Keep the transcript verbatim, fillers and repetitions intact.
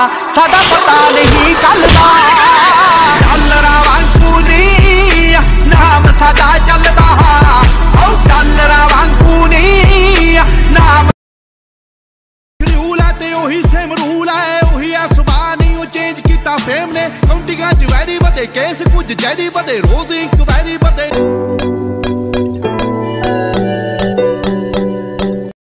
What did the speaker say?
साडा पता नहीं कल दा। डॉलरां वांगू नी नाम साडा चलदा, ओ डॉलरां वांगू नी नाम। रूल है ते ओही सेम रूल है, ओही है सुभान ही चेंज किया फेम ने। काउंटिंगां च वैरी बदे केस कुछ जैरी बदे रोज इंक